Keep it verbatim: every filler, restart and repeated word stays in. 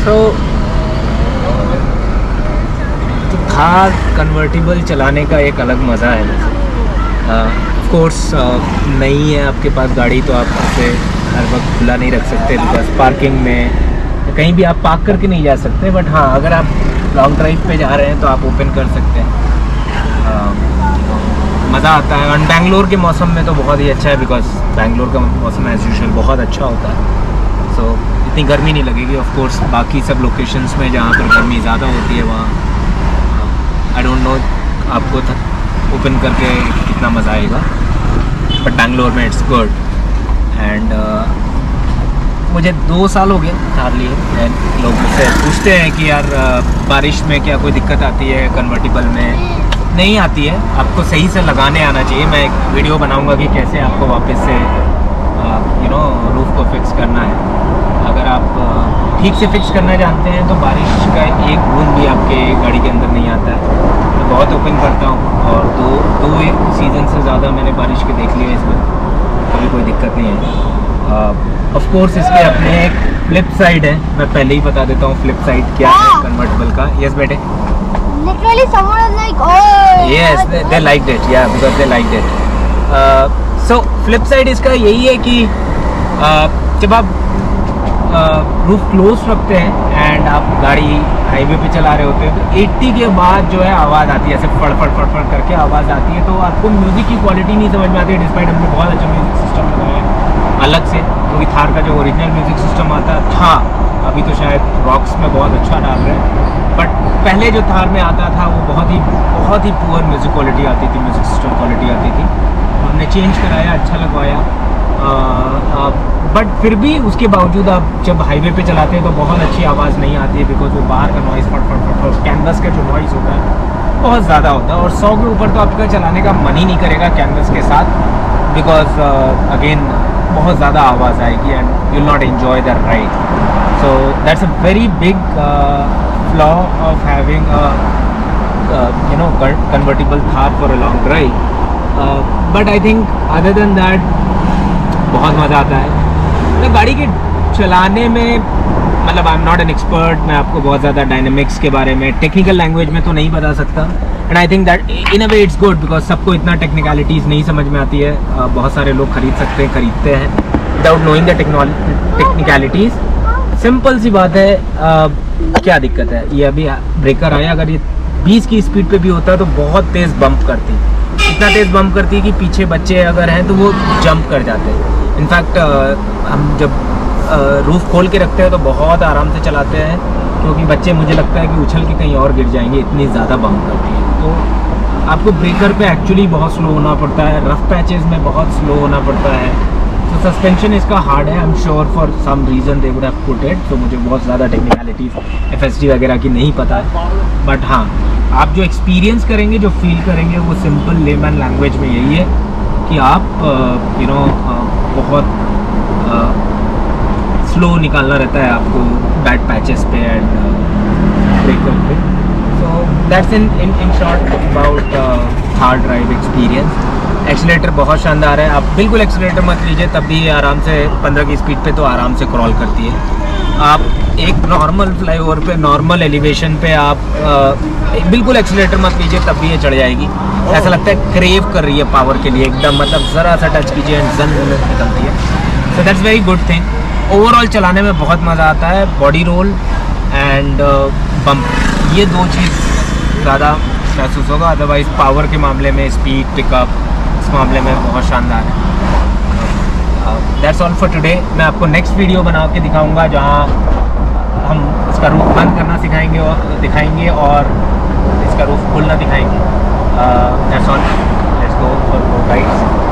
सो तो थार कन्वर्टिबल चलाने का एक अलग मज़ा है वैसे। ऑफ कोर्स नहीं है आपके पास गाड़ी तो आप उसे हर वक्त खुला नहीं रख सकते, बिकॉज पार्किंग में कहीं भी आप पार्क करके नहीं जा सकते। बट हाँ, अगर आप लॉन्ग ड्राइव पे जा रहे हैं तो आप ओपन कर सकते हैं, मज़ा आता है। और बेंगलोर के मौसम में तो बहुत ही अच्छा है, बिकॉज बेंगलोर का मौसम एज यूजुअल बहुत अच्छा होता है। सो so, इतनी गर्मी नहीं लगेगी। ऑफ कोर्स बाकी सब लोकेशंस में जहाँ पर गर्मी ज़्यादा होती है वहाँ आई डोंट नो आपको ओपन करके कितना मज़ा आएगा, बट बेंगलोर में इट्स गुड। एंड मुझे दो साल हो गए थार लिए। एंड लोग मुझसे पूछते हैं कि यार बारिश में क्या कोई दिक्कत आती है कन्वर्टिबल में? नहीं आती है, आपको सही से लगाने आना चाहिए। मैं एक वीडियो बनाऊंगा कि कैसे आपको वापस से यू नो रूफ को फिक्स करना है। अगर आप ठीक से फिक्स करना जानते हैं तो बारिश का एक बूंद भी आपके गाड़ी के अंदर नहीं आता है। मैं बहुत ओपन करता हूँ और दो दो सीज़न से ज़्यादा मैंने बारिश के देख लिया, इसमें कभी कोई दिक्कत नहीं है। ऑफ कोर्स इसके अपने एक फ्लिप साइड है, मैं पहले ही बता देता हूँ फ्लिप साइड क्या है कन्वर्टिबल का। यस बेटे, literally someone was like, oh yes they, they liked it, yeah, because they liked it. uh, so flip side इसका यही है कि uh, जब आप रूफ uh, क्लोज रखते हैं एंड आप गाड़ी हाईवे पे चला रहे होते हैं तो अस्सी के बाद जो है आवाज़ आती है, ऐसे फड़ फड़ फड़ फड़ करके आवाज़ आती है। तो आपको म्यूज़िक की क्वालिटी नहीं समझ में आती है, डिस्पाइट हमने बहुत अच्छा म्यूज़िक सिस्टम लगाया है अलग से। क्योंकि तो थार का जो ओरिजिनल म्यूज़िक सिस्टम आता था, अभी तो शायद रॉक्स में बहुत अच्छा डाल रहे हैं, बट पहले जो थार में आता था वो बहुत ही बहुत ही पुअर म्यूज़िक क्वालिटी आती थी, म्यूज़िक सिस्टम क्वालिटी आती थी। हमने चेंज कराया, अच्छा लगवाया, बट फिर भी उसके बावजूद आप जब हाईवे पे चलाते हैं तो बहुत अच्छी आवाज़ नहीं आती है, बिकॉज वो बाहर का नॉइज़ फट फट फट फट कैनवस का जो नॉइज़ होता है बहुत ज़्यादा होता है। और सौ के ऊपर तो आपका चलाने का मन ही नहीं करेगा कैनवस के साथ, बिकॉज अगेन बहुत ज़्यादा आवाज़ आएगी and you will not enjoy the ride. So that's a very big flaw of having a uh, you know convertible Thar for a long drive, uh, but I think other than that बहुत मज़ा आता है। मतलब गाड़ी के चलाने में, मतलब I am not an expert, मैं आपको बहुत ज़्यादा डायनेमिक्स के बारे में टेक्निकल लैंग्वेज में तो नहीं बता सकता। And I think that in a way it's good, because सबको इतना टेक्निकलिटीज़ नहीं समझ में आती है। uh, बहुत सारे लोग खरीद सकते हैं, खरीदते हैं without knowing the technicalities. Simple सी बात है, आ, क्या दिक्कत है, ये अभी ब्रेकर आया, अगर ये बीस की स्पीड पे भी होता है तो बहुत तेज़ बम्प करती है, इतना तेज़ बम्प करती है कि पीछे बच्चे अगर हैं तो वो जंप कर जाते हैं। इनफैक्ट हम जब रूफ़ खोल के रखते हैं तो बहुत आराम से चलाते हैं, क्योंकि बच्चे मुझे लगता है कि उछल के कहीं और गिर जाएंगे, इतनी ज़्यादा बम्प करती है। तो आपको ब्रेकर पे एक्चुअली बहुत स्लो होना पड़ता है, रफ़ पैचेज़ में बहुत स्लो होना पड़ता है। तो सस्पेंशन इसका हार्ड है, I am sure for some reason they would have put it. तो मुझे बहुत ज़्यादा टेक्निकलिटीज़ एफ एस डी वगैरह की नहीं पता है, बट हाँ, आप जो एक्सपीरियंस करेंगे, जो फील करेंगे, वो सिंपल लेमन लैंग्वेज में यही है कि आप यू नो बहुत स्लो निकालना रहता है आपको बैड पैचेस पे एंड ब्रेकर पे। So that's in in in short about Thar drive experience. Accelerator बहुत शानदार है, आप बिल्कुल एक्सीलेटर मत लीजिए, तब भी आराम से पंद्रह की स्पीड पे तो आराम से क्रॉल करती है। आप एक नॉर्मल फ्लाईओवर पे, नॉर्मल एलिवेशन पे आप आ, बिल्कुल एक्सीलेटर मत लीजिए, तब भी ये चढ़ जाएगी। ऐसा लगता है क्रेव कर रही है पावर के लिए एकदम, मतलब ज़रा सा टच कीजिए एंड जन निकलती है। So that's very good thing. Overall चलाने में बहुत मज़ा आता है। बॉडी रोल एंड बम्प, ये दो चीज़ ज़्यादा महसूस होगा, अदरवाइज़ पावर के मामले में, स्पीड, पिकअप, इस मामले में बहुत शानदार है। That's all for today. मैं आपको नेक्स्ट वीडियो बना के दिखाऊंगा जहां हम इसका रूफ बंद करना सिखाएंगे और दिखाएंगे और इसका रूफ खोलना दिखाएंगे। That's all, let's go for guides.